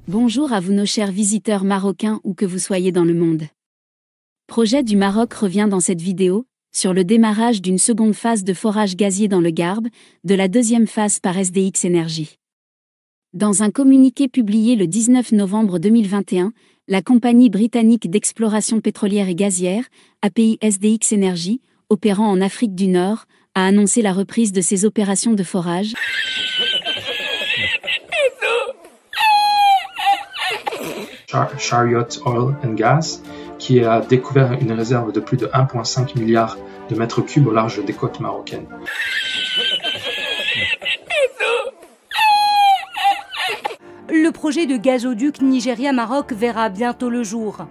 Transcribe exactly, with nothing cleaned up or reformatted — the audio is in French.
Bonjour à vous nos chers visiteurs marocains où que vous soyez dans le monde. Projet du Maroc revient dans cette vidéo, sur le démarrage d'une seconde phase de forage gazier dans le Garb, de la deuxième phase par S D X Energy. Dans un communiqué publié le dix-neuf novembre deux mille vingt et un, la compagnie britannique d'exploration pétrolière et gazière, A P I S D X Energy, opérant en Afrique du Nord, a annoncé la reprise de ses opérations de forage. Char Chariot Oil and Gas, qui a découvert une réserve de plus de un virgule cinq milliard de mètres cubes au large des côtes marocaines. Le projet de gazoduc Nigeria-Maroc verra bientôt le jour.